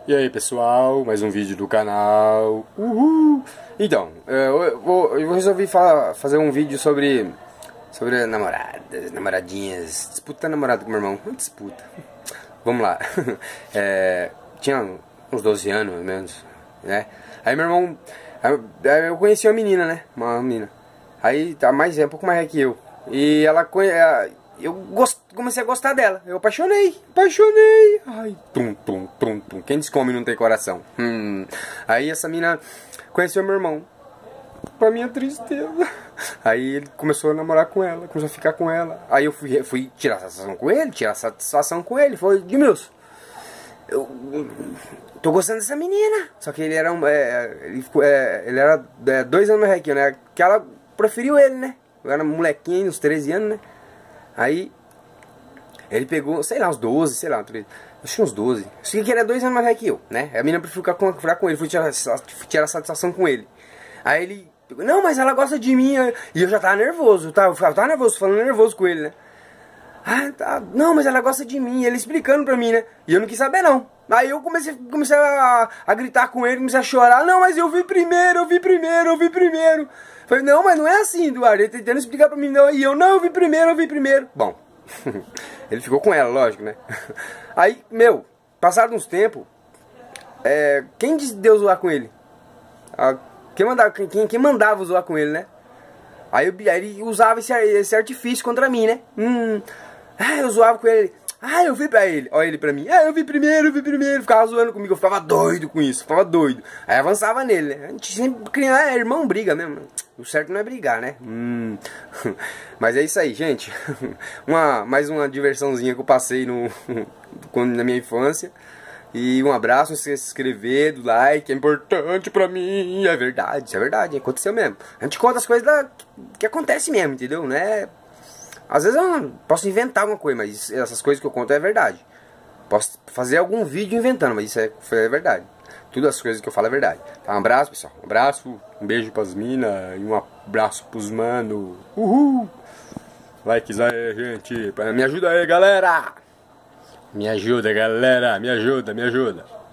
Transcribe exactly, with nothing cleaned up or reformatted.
E aí pessoal, mais um vídeo do canal. Uhul! Então, eu, vou, eu resolvi falar, fazer um vídeo sobre sobre namoradas, namoradinhas, disputa namorado com meu irmão. Não disputa. Vamos lá. É, tinha uns doze anos, mais ou menos, né? Aí meu irmão, eu conheci uma menina, né? Uma menina. Aí tá mais, é um pouco mais velha que eu. E ela eu gost, comecei a gostar dela. Eu apaixonei, apaixonei. Ai, tum, tum, tum, tum. Quem descome não tem coração. Hum. Aí essa menina conheceu meu irmão. Pra minha tristeza. Aí ele começou a namorar com ela, começou a ficar com ela. Aí eu fui, fui tirar satisfação com ele, tirar satisfação com ele. Foi, Edmilson, eu tô gostando dessa menina. Só que ele era um, é, ele, ficou, é, ele era é, dois anos mais velho que eu, né? Que ela preferiu ele, né? Eu era molequinho, uns treze anos, né? Aí ele pegou, sei lá, uns doze, sei lá, treze, acho que uns doze. Acho que ele era dois anos mais velho que eu, né? A menina preferiu ficar com, ficar com ele, fui tirar, tirar satisfação com ele. Aí ele pegou, não, mas ela gosta de mim. E eu já tava nervoso, tá? Eu tava nervoso, falando nervoso com ele, né? Ah, tá. Não, mas ela gosta de mim. Ele explicando pra mim, né? E eu não quis saber, não. Aí eu comecei, comecei a, a gritar com ele, comecei a chorar. Não, mas eu vi primeiro, eu vi primeiro, eu vi primeiro. Falei, não, mas não é assim, Eduardo. Ele tentando explicar pra mim, não. E eu, não, eu vi primeiro, eu vi primeiro. Bom, ele ficou com ela, lógico, né? Aí, meu, passado uns tempos, é, quem disse Deus zoar com ele? A, quem, mandava, quem, quem mandava zoar com ele, né? Aí, eu, aí ele usava esse, esse artifício contra mim, né? Hum, ah, eu zoava com ele. Ah, eu vi pra ele. Olha ele pra mim. Ah, eu vi primeiro, eu vi primeiro. Ficava zoando comigo. Eu ficava doido com isso. Ficava doido. Aí avançava nele, né? A gente sempre criança, é, irmão briga mesmo. O certo não é brigar, né? Hum. Mas é isso aí, gente. Uma, mais uma diversãozinha que eu passei no, na minha infância. E um abraço, não se inscrever, do like, é importante pra mim. É verdade, isso é verdade, aconteceu mesmo. A gente conta as coisas da, que acontecem mesmo, entendeu? Não é... Às vezes eu posso inventar alguma coisa, mas essas coisas que eu conto é verdade. Posso fazer algum vídeo inventando, mas isso é, é verdade. Tudo as coisas que eu falo é verdade. Tá, um abraço, pessoal. Um abraço, um beijo pras minas e um abraço pros mano. Uhul! Likes aí, gente. Me ajuda aí, galera! Me ajuda, galera. Me ajuda, me ajuda.